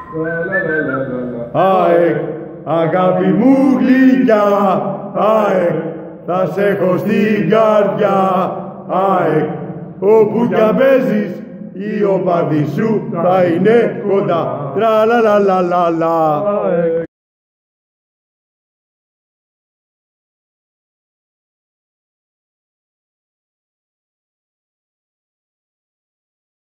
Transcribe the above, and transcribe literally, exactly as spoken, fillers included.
ΑΕΚ, αγάπη μου γλυκιά, ΑΕΚ, θα σε έχω στην καρδιά, ΑΕΚ, όπου κι αν παίζεις, οι οπαδοί σου θα είναι κοντά. Τρα λα λα λα λα.